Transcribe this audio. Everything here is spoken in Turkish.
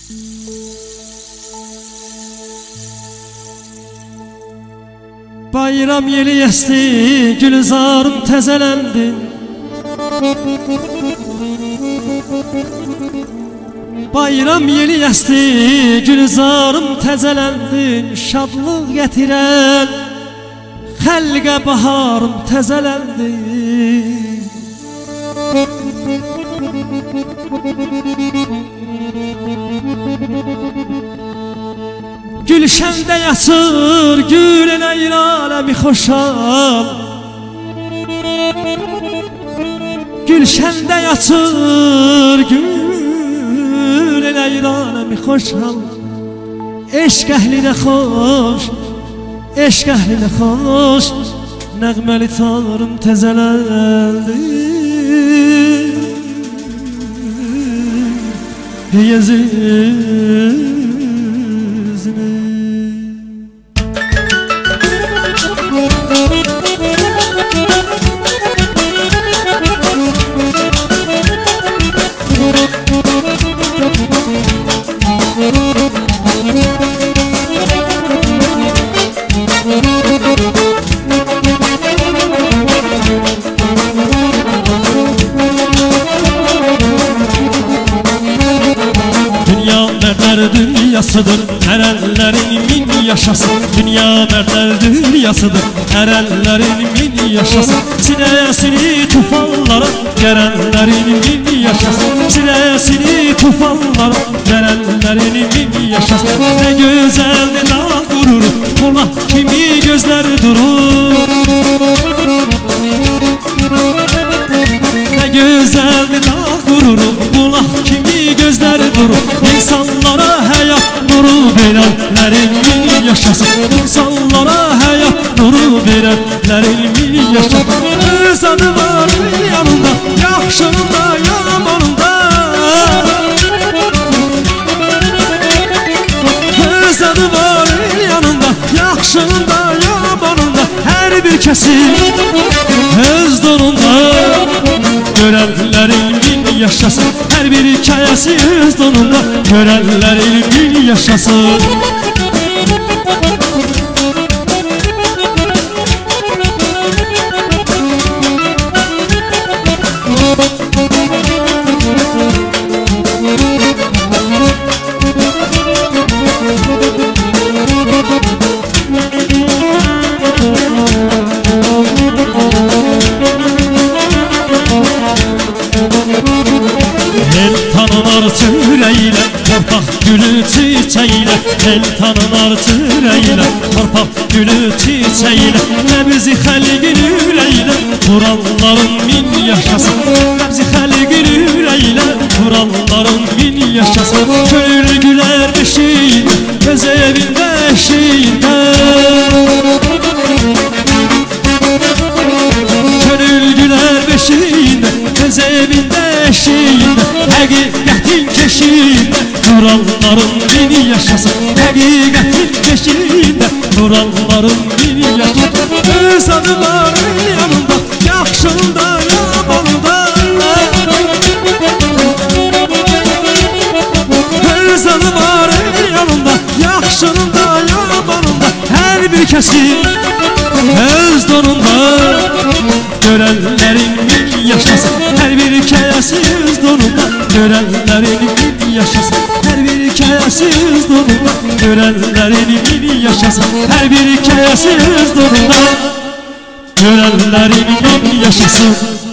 Bayram yeli esti, gülzarım təzələndi. Bayram yeli esti, gülzarım təzələndi. Şadlıq gətirən xəlqə baharım təzələndi. Gülşəndə yasır, gül eləyir aləmi xoşal. Gülşəndə yasır, gül eləyir aləmi xoşal. Eşq əhlinə xoş, eşq əhlinə xoş, nəğməli tarım təzələndi. Yazızını dünyasıdır, erenlerin min yaşasın. Dünya mertler dünyasıdır, erenlerin min yaşasın. Sinesini tufanlara gerenlerin min yaşasın. Sinesini tufanlara gerenlerin min yaşasın. Ne güzeldi dağ gururu, kula kimi gözler durur. Ne güzeldi dağ gururu, kula kimi gözler durur. İnsanlara hayat nuru verenlerin min yaşasın. İnsanlara hayat nuru verenlerin min yaşasın. Öz adı var yanında, yaxşında yamanında. Öz adı var yanında, yaxşında yamanında. Her bir kesim öz donunda görenlerin min yaşasın. Her bir hikayesi öz donunda görenlerin min yaşasın. El tanınar türeyle, torpaq gülü çiçeğiyle. El tanınar türeyle, torpaq gülü çiçeğiyle. Nəbzi xəlqin ürəyilə, Kuralların min yaşasın. Nəbzi xəlqin ürəyilə, Kuralların min yaşasın. Könül gülər beşiyində, göz evində eşiyində. Könül gülər beşiyində, göz evində eşiyində. Həqiqətin keşiyində, kuralların beni yaşasın. Həqiqətin keşiyində, kuralların beni yaşasın. Öz adı var yanında, yaxşında yamanında. Öz adı var yanında, yaxşında yamanında. Hər bir kəsin öz donunda görenlerin min yaşasın. Her bir hikayesi öz donunda görenlerin min yaşasın. Her bir hikayesi öz donunda görenlerin min yaşasın. Her bir hikayesi öz donunda görenlerin min yaşasın.